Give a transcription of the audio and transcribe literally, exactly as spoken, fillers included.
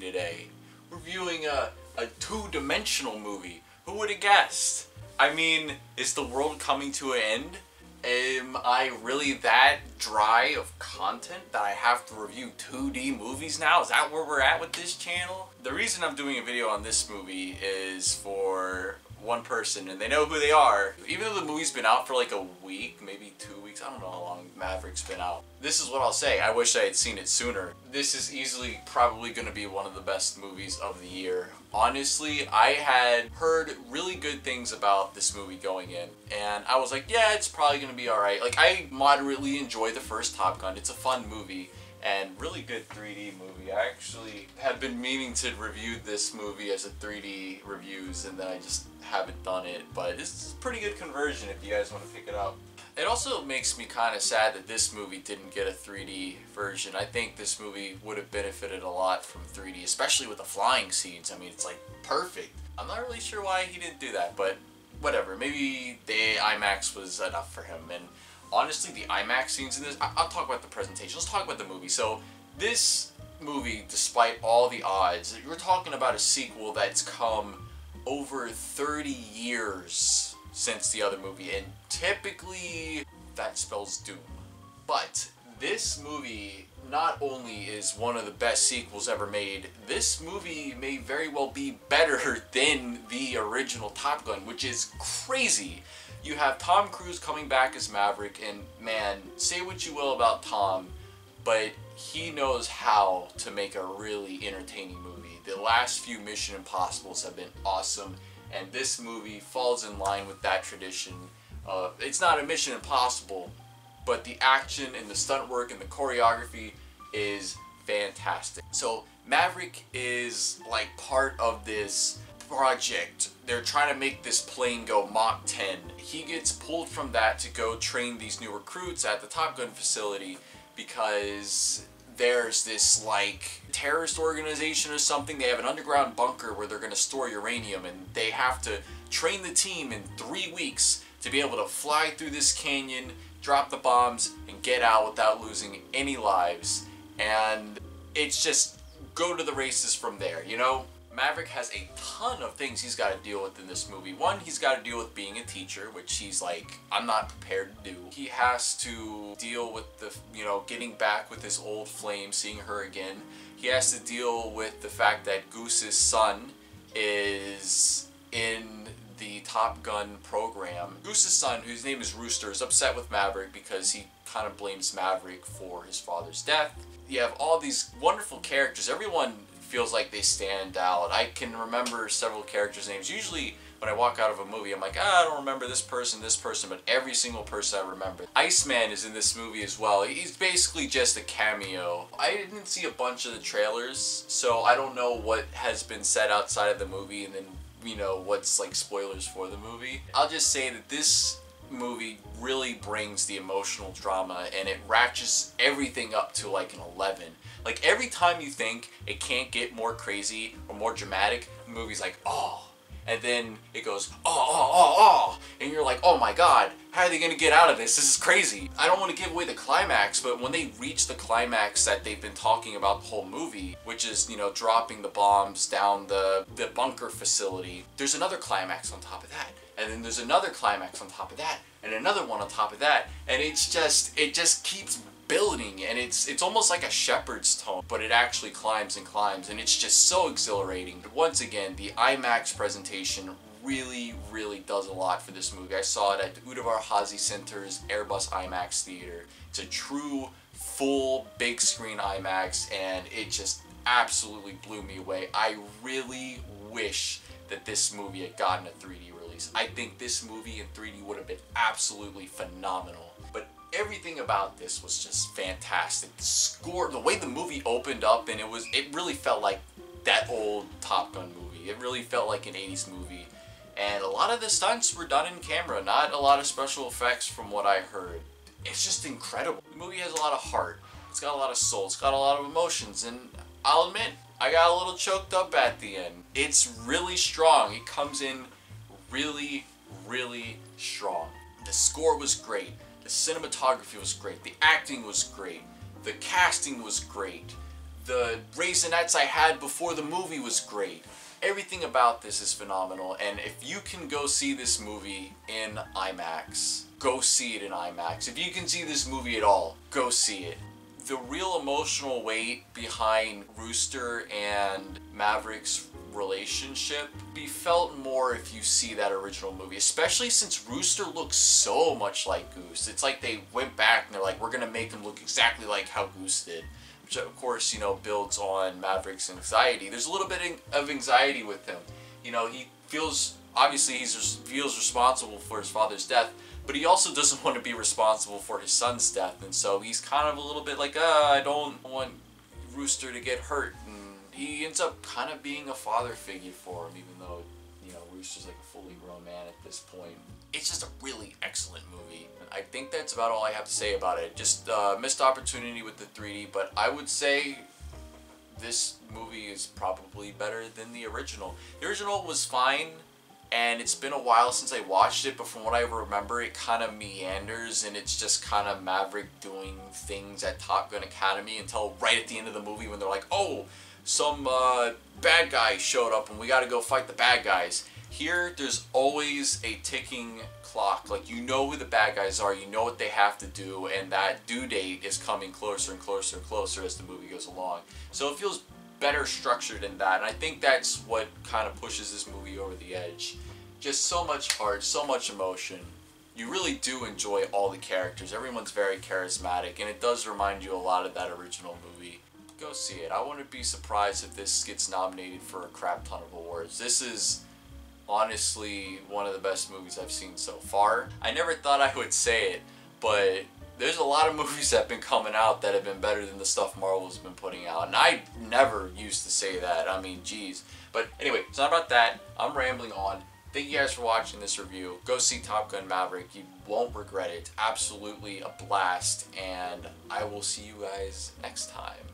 today. Reviewing a, a two-dimensional movie. Who would have guessed? I mean, is the world coming to an end? Am I really that dry of content that I have to review two D movies now? Is that where we're at with this channel? The reason I'm doing a video on this movie is for one person, and they know who they are. Even though the movie's been out for like a week, maybe two weeks, I don't know how long Maverick's been out. This is what I'll say, I wish I had seen it sooner. This is easily probably gonna be one of the best movies of the year. Honestly, I had heard really good things about this movie going in, and I was like, yeah, it's probably gonna be alright. Like, I moderately enjoy the first Top Gun, it's a fun movie. And really good three D movie. I actually have been meaning to review this movie as a three D reviews, and then I just haven't done it. But it's a pretty good conversion if you guys want to pick it up. It also makes me kind of sad that this movie didn't get a three D version. I think this movie would have benefited a lot from three D, especially with the flying scenes. I mean, it's like perfect. I'm not really sure why he didn't do that, but whatever. Maybe the IMAX was enough for him. And honestly, the IMAX scenes in this, I'll talk about the presentation. Let's talk about the movie. So, this movie, despite all the odds, we're talking about a sequel that's come over thirty years since the other movie, and typically that spells doom. But this movie not only is one of the best sequels ever made, this movie may very well be better than the original Top Gun, which is crazy. You have Tom Cruise coming back as Maverick, and man, say what you will about Tom, but he knows how to make a really entertaining movie. The last few Mission Impossibles have been awesome, and this movie falls in line with that tradition. Uh, it's not a Mission Impossible, but the action and the stunt work and the choreography is fantastic. So Maverick is like part of this project. They're trying to make this plane go Mach ten. He gets pulled from that to go train these new recruits at the Top Gun facility because there's this like terrorist organization or something. They have an underground bunker where they're going to store uranium, and they have to train the team in three weeks to be able to fly through this canyon, drop the bombs, and get out without losing any lives. And it's just go to the races from there, you know? Maverick has a ton of things he's got to deal with in this movie. One, he's got to deal with being a teacher, which he's like, I'm not prepared to do. He has to deal with the, you know, getting back with his old flame, seeing her again. He has to deal with the fact that Goose's son is in the Top Gun program. Goose's son, whose name is Rooster, is upset with Maverick because he kind of blames Maverick for his father's death. You have all these wonderful characters. Everyone feels like they stand out. I can remember several characters' names. Usually when I walk out of a movie, I'm like, ah, I don't remember this person, this person, but every single person I remember. Iceman is in this movie as well. He's basically just a cameo. I didn't see a bunch of the trailers, so I don't know what has been said outside of the movie and then, you know, what's like spoilers for the movie. I'll just say that this movie really brings the emotional drama, and it ratchets everything up to like an eleven. Like, every time you think it can't get more crazy or more dramatic, the movie's like, oh. And then it goes, oh, oh, oh, oh. And you're like, oh my god, how are they gonna get out of this? This is crazy. I don't want to give away the climax, but when they reach the climax that they've been talking about the whole movie, which is, you know, dropping the bombs down the, the bunker facility, there's another climax on top of that. And then there's another climax on top of that. And another one on top of that. And it's just, it just keeps building, and it's it's almost like a shepherd's tone, but it actually climbs and climbs, and it's just so exhilarating. But once again, the IMAX presentation really, really does a lot for this movie. I saw it at the Udvar Hazy Center's Airbus IMAX theater. It's a true, full, big screen IMAX, and it just absolutely blew me away. I really wish that this movie had gotten a three D release. I think this movie in three D would have been absolutely phenomenal. But everything about this was just fantastic. The score, the way the movie opened up, and it was, it really felt like that old Top Gun movie. It really felt like an eighties movie. And a lot of the stunts were done in camera, not a lot of special effects from what I heard. It's just incredible. The movie has a lot of heart. It's got a lot of soul. It's got a lot of emotions, and I'll admit, I got a little choked up at the end. It's really strong. It comes in really, really strong. The score was great. The cinematography was great. The acting was great. The casting was great. The Raisinets I had before the movie was great. Everything about this is phenomenal, and if you can go see this movie in IMAX, go see it in IMAX. If you can see this movie at all, go see it. The real emotional weight behind Rooster and Maverick's relationship be felt more if you see that original movie, especially since Rooster looks so much like Goose. It's like they went back and they're like, we're gonna make him look exactly like how Goose did, which of course, you know, builds on Maverick's anxiety. There's a little bit of anxiety with him. You know, he feels, obviously he feels responsible for his father's death, but he also doesn't want to be responsible for his son's death, and so he's kind of a little bit like, uh, I don't want Rooster to get hurt, and he ends up kind of being a father figure for him, even though, you know, Rooster's like a fully grown man at this point. It's just a really excellent movie. I think that's about all I have to say about it. Just uh, missed opportunity with the three D, but I would say this movie is probably better than the original. The original was fine, and it's been a while since I watched it, but from what I remember, it kind of meanders, and it's just kind of Maverick doing things at Top Gun Academy until right at the end of the movie when they're like, oh, some uh, bad guy showed up and we gotta go fight the bad guys. Here, there's always a ticking clock. Like, you know who the bad guys are, you know what they have to do, and that due date is coming closer and closer and closer as the movie goes along. So it feels better structured in that, and I think that's what kind of pushes this movie over the edge. Just so much heart, so much emotion. You really do enjoy all the characters. Everyone's very charismatic, and it does remind you a lot of that original movie. Go see it. I wouldn't be surprised if this gets nominated for a crap ton of awards. This is honestly one of the best movies I've seen so far. I never thought I would say it, but there's a lot of movies that have been coming out that have been better than the stuff Marvel's been putting out, and I never used to say that. I mean, geez. But anyway, it's not about that. I'm rambling on. Thank you guys for watching this review. Go see Top Gun Maverick. You won't regret it. Absolutely a blast, and I will see you guys next time.